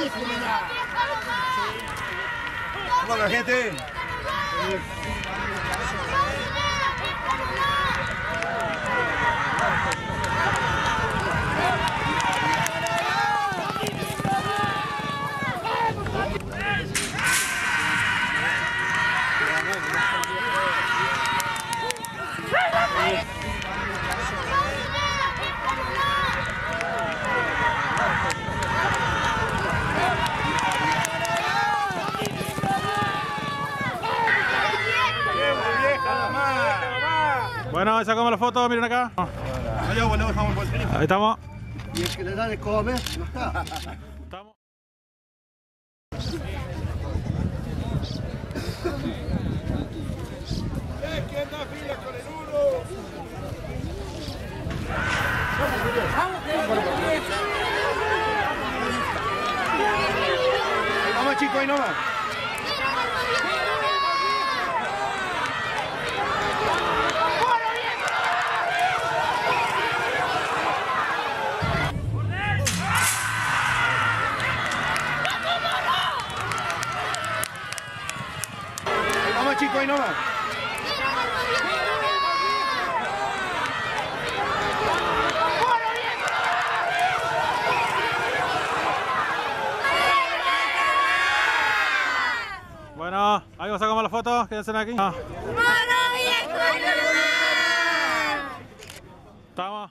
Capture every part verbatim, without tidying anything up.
Vamos la gente. Bueno, sacamos la foto, miren acá. Ahí estamos. Y el que le da de comer, no está. Estamos. ¿Quién da fila con el uno? Vamos chicos, ahí nomás. Vamos chicos, ahí nomás. Bueno, ahí nos sacamos la foto, quédense aquí. Ah. Estamos.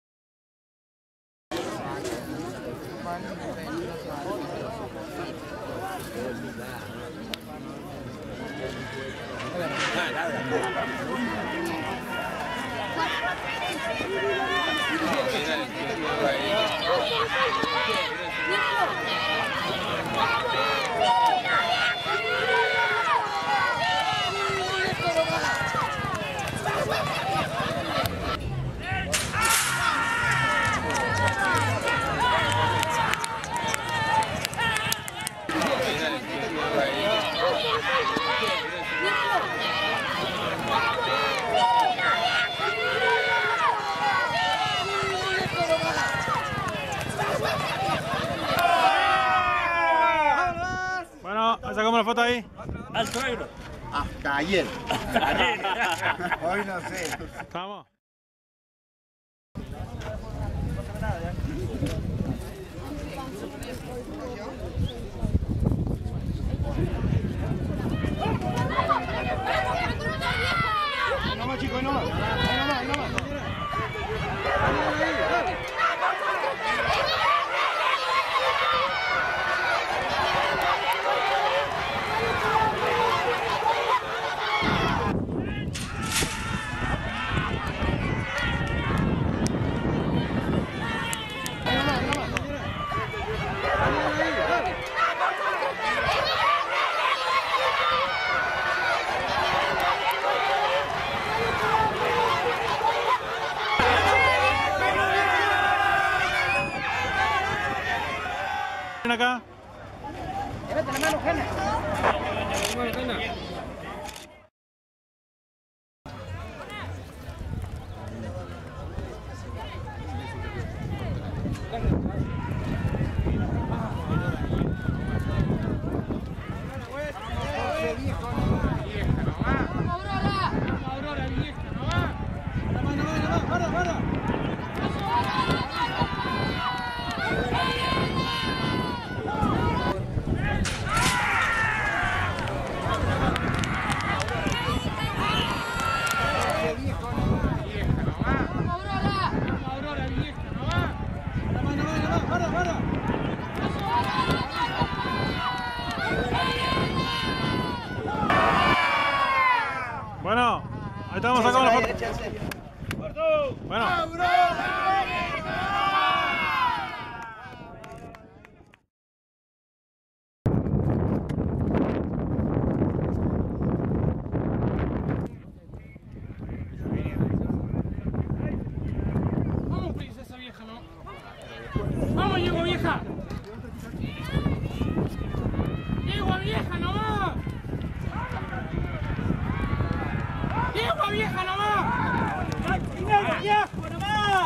Bueno, sacamos la foto ahí. Al suegro. Hasta ayer. Hoy no sé. Estamos. No más chicos, no más. Ahí nomás, ahí nomás. Acá. Bueno, ahí estamos sacando la foto. Bueno. Vamos, princesa vieja, ¿no? Vamos, yegua vieja. Yegua vieja, no va. Yegua vieja, no va. Yegua vieja, no va.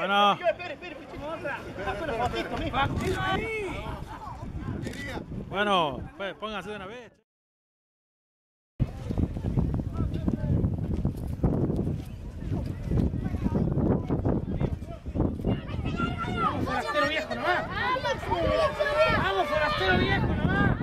Bueno. Espere, espere, espere. Bueno, pues pónganse de una vez. Vamos, forastero viejo, nomás. Vamos, forastero viejo, nomás.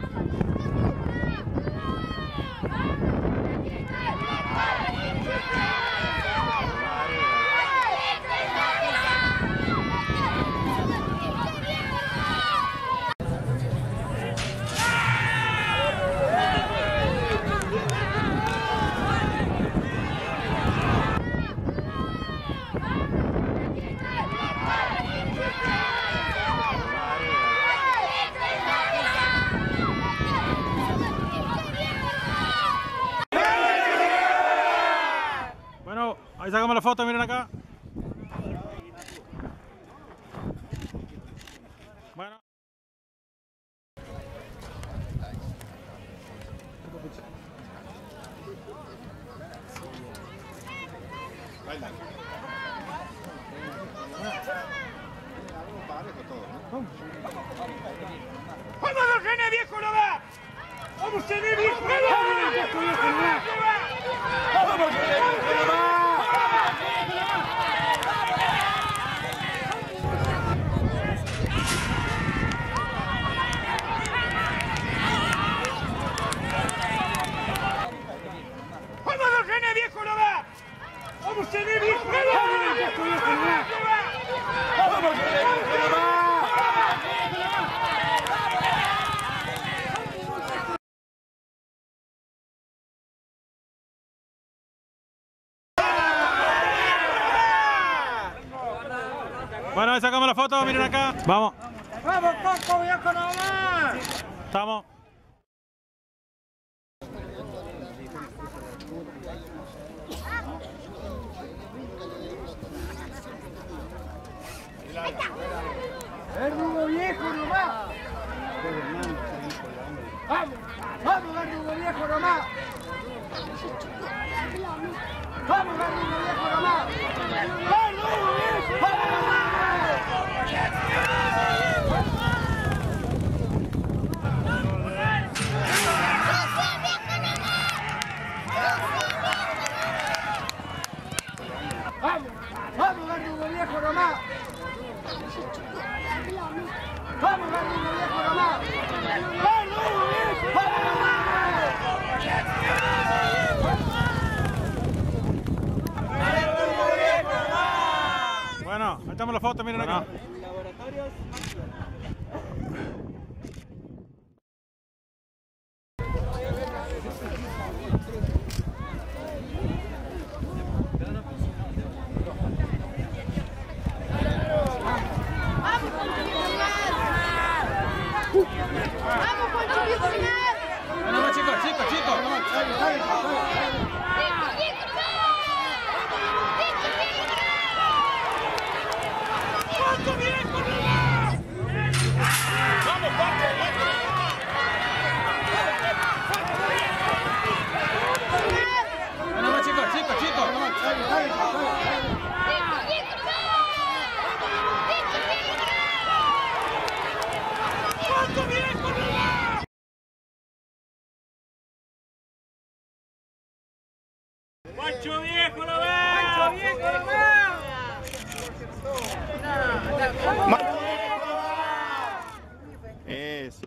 Bueno, ahí sacamos la foto, miren acá. Bueno. ¡Vamos, los genes viejo, no va! ¡Vamos, genes viejo, no va! ¡Vamos, genes viejo, no va! ¡Vamos, los genes viejo, no va! ¡Vamos, genes viejo, no va! ¡Vamos, genes viejo, no va! Bueno, ahí sacamos la foto, miren acá. Vamos. ¡Vamos, Coco, viejo, no va! Estamos. ¡Verdugo viejo, no va! ¡Vamos! ¡Vamos, verdugo viejo, no va! ¡Vamos, verdugo viejo, no va! ¡Verdugo viejo, no va! ¡Vamos! ¡Vamos, verdugo viejo, no va! ¡Vamos, verdugo viejo, no va! ¡Verdugo viejo, no va! Bueno, ahí estamos la foto, miren acá. ¡Vamos, Poncho, Biconar! No, no, chicos, chicos, chicos. No, no, chicos, chicos, chicos. ¡Pancho viejo, no va! ¡Pancho viejo, no va! Eso.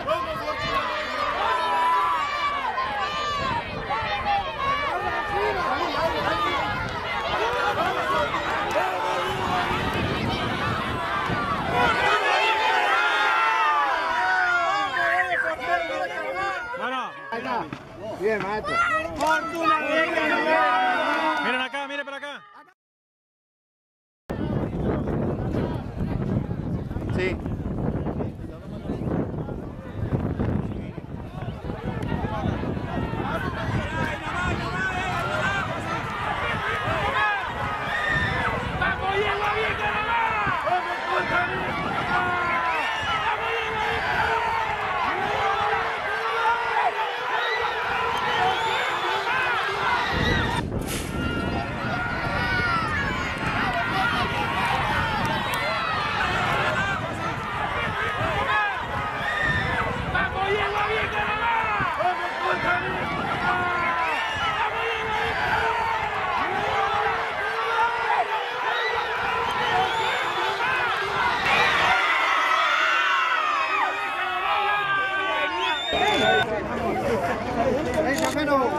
¡Vamos, Bien, maestro. Miren acá, miren para acá. Sí. Venga, menos.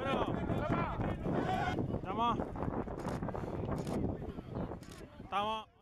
Estamos.